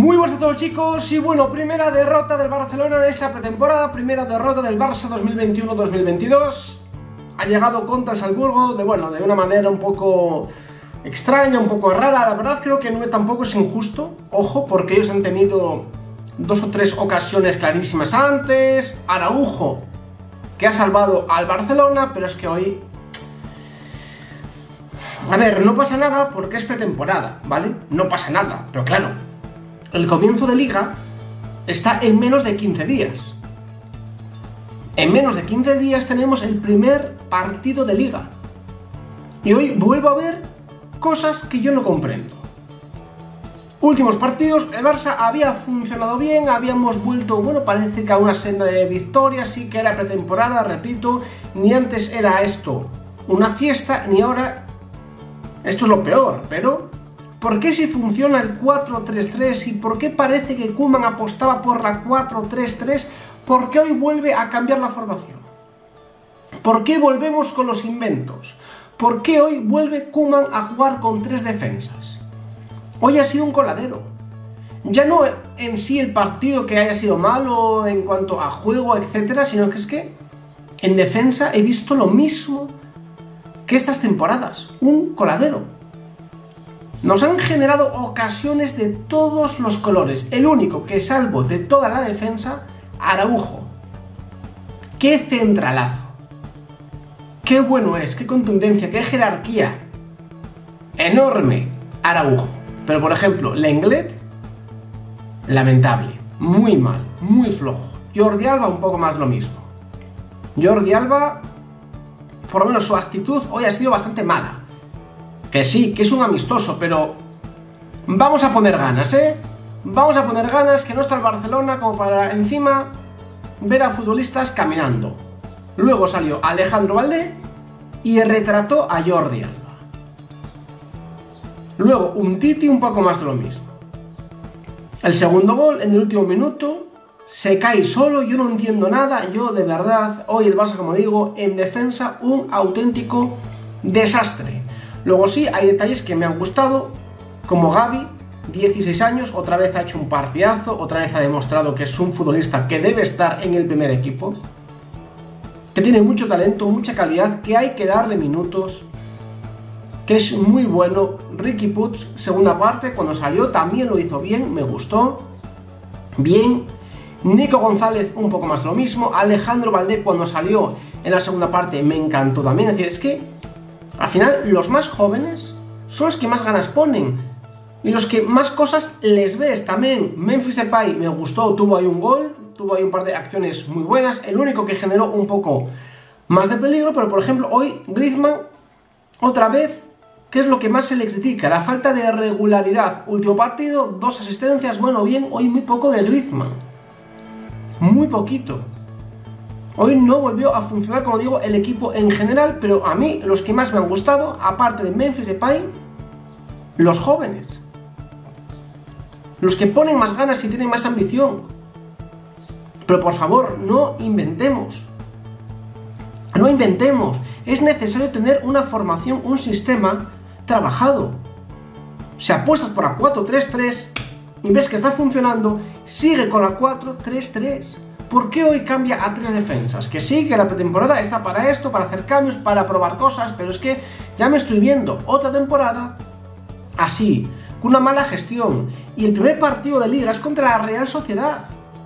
Muy buenas a todos, chicos, y bueno, primera derrota del Barcelona en esta pretemporada, primera derrota del Barça 2021-2022. Ha llegado contra el Salzburgo de una manera un poco extraña, un poco rara. La verdad creo que no tampoco es injusto, ojo, porque ellos han tenido 2 o 3 ocasiones clarísimas antes. Araujo, que ha salvado al Barcelona, pero es que hoy... A ver, no pasa nada porque es pretemporada, ¿vale? No pasa nada, pero claro, el comienzo de Liga está en menos de 15 días. En menos de 15 días tenemos el primer partido de Liga. Y hoy vuelvo a ver cosas que yo no comprendo. Últimos partidos, el Barça había funcionado bien, habíamos vuelto, parece que a una senda de victorias, sí que era pretemporada, repito, ni antes era esto una fiesta, ni ahora esto es lo peor, pero... ¿por qué si funciona el 4-3-3 y por qué parece que Koeman apostaba por la 4-3-3, por qué hoy vuelve a cambiar la formación? ¿Por qué volvemos con los inventos? ¿Por qué hoy vuelve Koeman a jugar con 3 defensas? Hoy ha sido un coladero. Ya no en sí el partido que haya sido malo en cuanto a juego, etcétera, sino que es que en defensa he visto lo mismo que estas temporadas, un coladero. Nos han generado ocasiones de todos los colores. El único que salvo de toda la defensa, Araujo. ¡Qué centralazo! ¡Qué bueno es! ¡Qué contundencia! ¡Qué jerarquía! ¡Enorme! Araujo. Pero por ejemplo, Lenglet, lamentable. Muy mal, muy flojo. Jordi Alba un poco más lo mismo. Jordi Alba, por lo menos su actitud hoy ha sido bastante mala. Que sí, que es un amistoso, pero vamos a poner ganas, ¿eh? Vamos a poner ganas, que no está el Barcelona como para encima ver a futbolistas caminando. Luego salió Alejandro Valdé y retrató a Jordi Alba. Luego Umtiti un poco más de lo mismo. El segundo gol en el último minuto se cae solo, yo no entiendo nada, yo de verdad, hoy el Barça, como digo, en defensa un auténtico desastre. Luego sí, hay detalles que me han gustado, como Gavi, 16 años, otra vez ha hecho un partidazo, otra vez ha demostrado que es un futbolista que debe estar en el primer equipo, que tiene mucho talento, mucha calidad, que hay que darle minutos, que es muy bueno. Riqui Puig, segunda parte, cuando salió también lo hizo bien, me gustó, bien. Nico González un poco más lo mismo. Alejandro Valdé cuando salió en la segunda parte me encantó también, es decir, es que al final, los más jóvenes son los que más ganas ponen y los que más cosas les ves también. Memphis Depay me gustó, tuvo ahí un gol, tuvo ahí un par de acciones muy buenas, el único que generó un poco más de peligro, pero por ejemplo hoy Griezmann, otra vez, ¿qué es lo que más se le critica? La falta de regularidad. Último partido, 2 asistencias, bien, hoy muy poco de Griezmann, muy poquito. Hoy no volvió a funcionar, como digo, el equipo en general, pero a mí los que más me han gustado, aparte de Memphis Depay, los jóvenes. Los que ponen más ganas y tienen más ambición. Pero por favor, no inventemos. No inventemos. Es necesario tener una formación, un sistema trabajado. Si apuestas por la 4-3-3 y ves que está funcionando, sigue con la 4-3-3. ¿Por qué hoy cambia a 3 defensas? Que sí, que la pretemporada está para esto, para hacer cambios, para probar cosas, pero es que ya me estoy viendo otra temporada así, con una mala gestión. Y el primer partido de Liga es contra la Real Sociedad.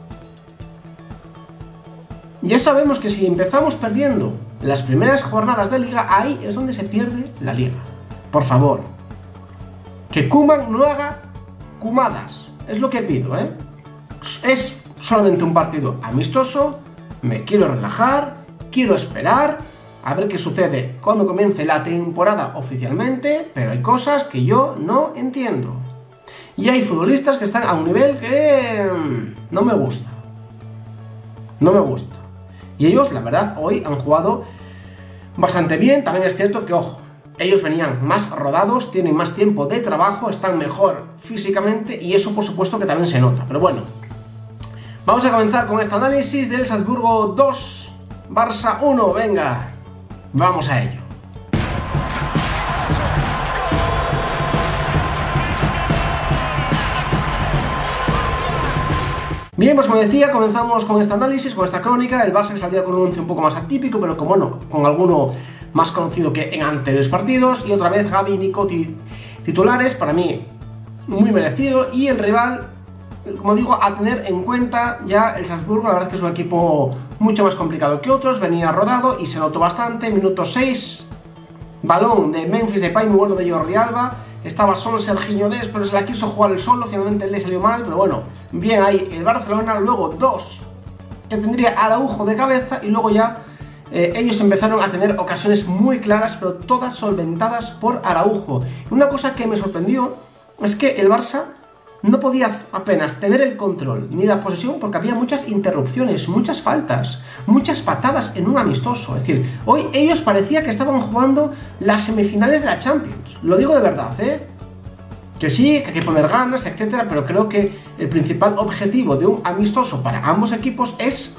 Ya sabemos que si empezamos perdiendo las primeras jornadas de Liga, ahí es donde se pierde la Liga. Por favor, que Koeman no haga kumadas, es lo que pido, ¿eh? Es solamente un partido amistoso, me quiero relajar, quiero esperar a ver qué sucede cuando comience la temporada oficialmente, pero hay cosas que yo no entiendo. Y hay futbolistas que están a un nivel que no me gusta. No me gusta. Y ellos, la verdad, hoy han jugado bastante bien. También es cierto que, ojo, ellos venían más rodados, tienen más tiempo de trabajo, están mejor físicamente y eso por supuesto que también se nota. Pero bueno, vamos a comenzar con este análisis del Salzburgo 2, Barça 1, venga, vamos a ello. Bien, pues como decía, comenzamos con este análisis, con esta crónica. El Barça saldría con un once un poco más atípico, pero como no, con alguno más conocido que en anteriores partidos. Y otra vez Gavi y Nico titulares, para mí muy merecido. Y el rival, como digo, a tener en cuenta, ya el Salzburgo, la verdad es que es un equipo mucho más complicado que otros. Venía rodado y se notó bastante. Minuto 6, balón de Memphis Depay, muy bueno de Jordi Alba. Estaba solo Serginho Dest, pero se la quiso jugar el solo, finalmente le salió mal, pero bueno, bien ahí el Barcelona. Luego 2 que tendría Araujo de cabeza, y luego ya ellos empezaron a tener ocasiones muy claras, pero todas solventadas por Araujo. Y una cosa que me sorprendió es que el Barça no podía apenas tener el control ni la posesión, porque había muchas interrupciones, muchas faltas, muchas patadas en un amistoso. Es decir, hoy ellos parecía que estaban jugando las semifinales de la Champions. Lo digo de verdad, que sí, que hay que poner ganas, etcétera, pero creo que el principal objetivo de un amistoso para ambos equipos es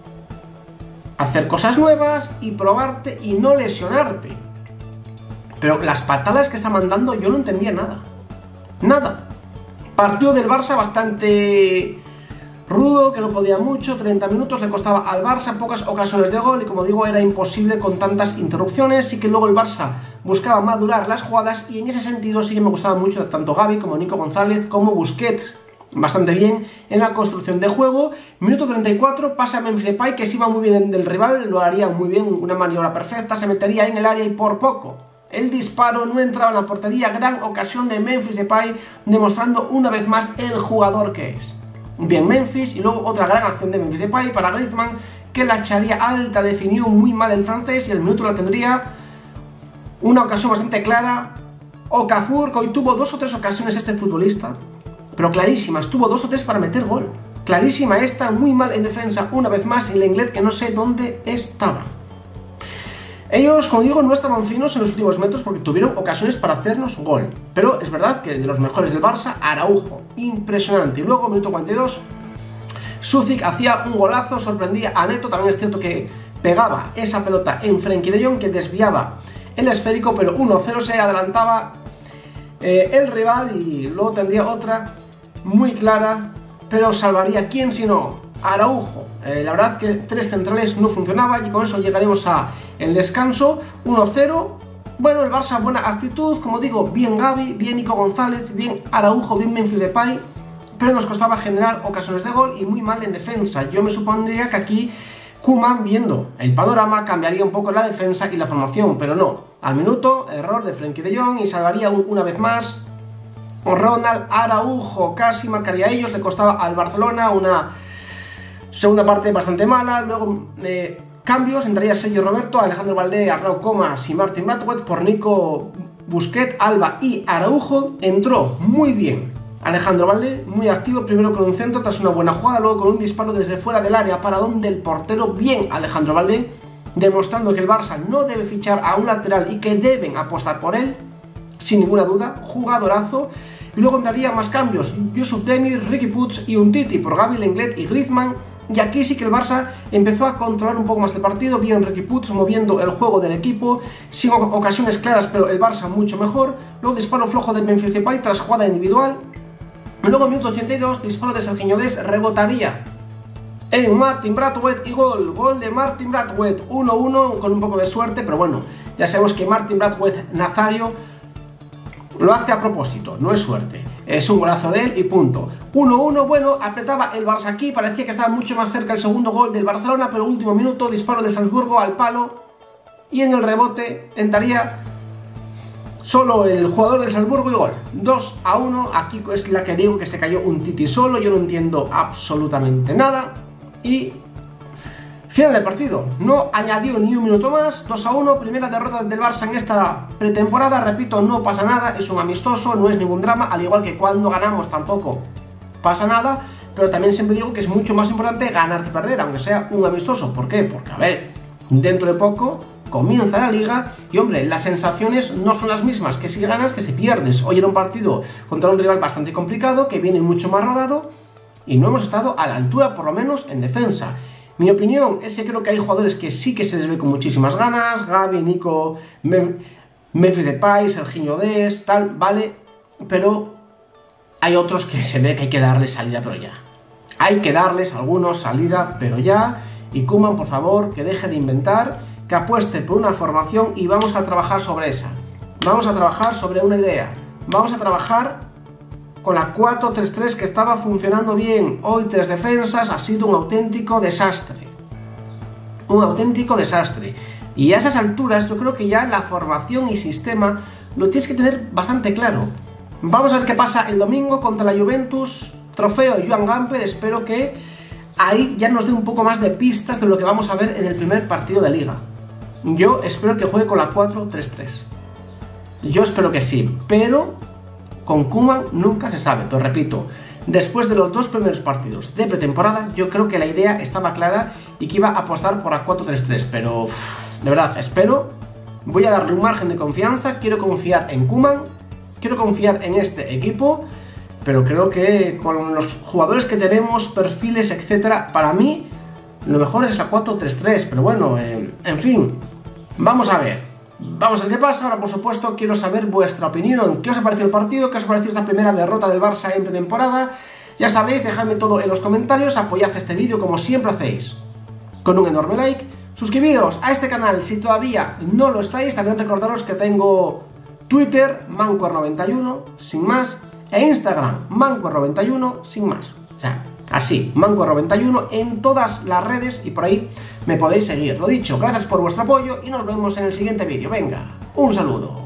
hacer cosas nuevas y probarte y no lesionarte. Pero las patadas que está mandando yo no entendía nada. Nada. Partido del Barça bastante rudo, que no podía mucho, 30 minutos le costaba al Barça, pocas ocasiones de gol, y como digo, era imposible con tantas interrupciones. Sí que luego el Barça buscaba madurar las jugadas, y en ese sentido sí que me gustaba mucho tanto Gavi como Nico González como Busquets, bastante bien en la construcción de juego. Minuto 34, pasa a Memphis Depay, que se iba muy bien del rival, lo haría muy bien, una maniobra perfecta, se metería en el área y por poco el disparo no entraba en la portería. Gran ocasión de Memphis Depay, demostrando una vez más el jugador que es. Bien Memphis, y luego otra gran acción de Memphis Depay para Griezmann, que la echaría alta, definió muy mal el francés, y el minuto la tendría una ocasión bastante clara Okafor, que hoy tuvo 2 o 3 ocasiones este futbolista, pero clarísimas, tuvo 2 o 3 para meter gol. Clarísima esta, muy mal en defensa una vez más, y el inglés que no sé dónde estaba. Ellos, como digo, no estaban finos en los últimos metros porque tuvieron ocasiones para hacernos gol. Pero es verdad que de los mejores del Barça, Araujo, impresionante. Y luego, minuto 42, Sucic hacía un golazo, sorprendía a Neto. También es cierto que pegaba esa pelota en Frenkie de Jong, que desviaba el esférico, pero 1-0 se adelantaba el rival, y luego tendría otra muy clara, pero salvaría quién si no Araujo. La verdad que 3 centrales no funcionaba, y con eso llegaremos a el descanso. 1-0. Bueno, el Barça, buena actitud, como digo, bien Gavi, bien Nico González, bien Araujo, bien Memphis Depay, pero nos costaba generar ocasiones de gol y muy mal en defensa. Yo me supondría que aquí Koeman, viendo el panorama, cambiaría un poco la defensa y la formación, pero no. Al minuto, error de Frenkie de Jong, y salvaría una vez más Ronald Araujo. Casi marcaría a ellos, le costaba al Barcelona una segunda parte bastante mala. Luego cambios, entraría Sergio Roberto, Alejandro Balde, Arnau Comas y Martin Braithwaite por Nico, Busquets, Alba y Araujo. Entró muy bien Alejandro Balde, muy activo, primero con un centro tras una buena jugada, luego con un disparo desde fuera del área para donde el portero. Bien Alejandro Balde, demostrando que el Barça no debe fichar a un lateral y que deben apostar por él, sin ninguna duda, jugadorazo. Y luego entraría más cambios, Youssouf Demir, Riqui Puig y Umtiti por Gavi, Lenglet y Griezmann. Y aquí sí que el Barça empezó a controlar un poco más el partido, bien Riqui Puig moviendo el juego del equipo, sin ocasiones claras, pero el Barça mucho mejor. Luego disparo flojo de Memphis Depay tras jugada individual. Luego minuto 82, disparo de Serginho Dest, rebotaría en Martin Braithwaite y gol de Martin Braithwaite, 1-1 con un poco de suerte, pero bueno, ya sabemos que Martin Braithwaite Nazario lo hace a propósito, no es suerte, es un golazo de él y punto. 1-1, bueno, apretaba el Barça aquí, parecía que estaba mucho más cerca el segundo gol del Barcelona, pero último minuto, disparo del Salzburgo al palo, y en el rebote entraría solo el jugador del Salzburgo y gol. 2-1, aquí es la que digo que se cayó un Titi solo, yo no entiendo absolutamente nada, y final del partido, no añadió ni un minuto más. 2-1, primera derrota del Barça en esta pretemporada. Repito, no pasa nada, es un amistoso, no es ningún drama, al igual que cuando ganamos tampoco pasa nada, pero también siempre digo que es mucho más importante ganar que perder, aunque sea un amistoso. ¿Por qué? Porque, a ver, dentro de poco comienza la liga y, hombre, las sensaciones no son las mismas que si ganas que si pierdes. Hoy era un partido contra un rival bastante complicado, que viene mucho más rodado, y no hemos estado a la altura, por lo menos en defensa. Mi opinión es que creo que hay jugadores que sí que se les ve con muchísimas ganas, Gavi, Nico, Memphis Depay, Serginho Dest, tal, vale, pero hay otros que se ve que hay que darle salida, pero ya. hay que darles a algunos salida, pero ya. Y Koeman, por favor, que deje de inventar, que apueste por una formación y vamos a trabajar sobre esa. Vamos a trabajar sobre una idea. Vamos a trabajar con la 4-3-3 que estaba funcionando bien. Hoy 3 defensas ha sido un auténtico desastre. Un auténtico desastre. Y a esas alturas yo creo que ya la formación y sistema lo tienes que tener bastante claro. Vamos a ver qué pasa el domingo contra la Juventus. Trofeo Joan Gamper. Espero que ahí ya nos dé un poco más de pistas de lo que vamos a ver en el primer partido de Liga. Yo espero que juegue con la 4-3-3. Yo espero que sí, pero con Koeman nunca se sabe. Pero repito, después de los 2 primeros partidos de pretemporada, yo creo que la idea estaba clara y que iba a apostar por la 4-3-3. Pero, de verdad, espero. Voy a darle un margen de confianza. Quiero confiar en Koeman. Quiero confiar en este equipo. Pero creo que con los jugadores que tenemos, perfiles, etcétera, para mí lo mejor es la 4-3-3. Pero bueno, en fin, vamos a ver. Vamos a ver qué pasa. Ahora, por supuesto, quiero saber vuestra opinión. ¿Qué os ha parecido el partido? ¿Qué os ha parecido esta primera derrota del Barça en pretemporada? Ya sabéis, dejadme todo en los comentarios. Apoyad este vídeo como siempre hacéis, con un enorme like. Suscribiros a este canal si todavía no lo estáis. También recordaros que tengo Twitter, Mancuer91, sin más, e Instagram, Mancuer91, sin más. O sea, así, Mancuer91 en todas las redes y por ahí me podéis seguir. Lo dicho, gracias por vuestro apoyo y nos vemos en el siguiente vídeo. Venga, un saludo.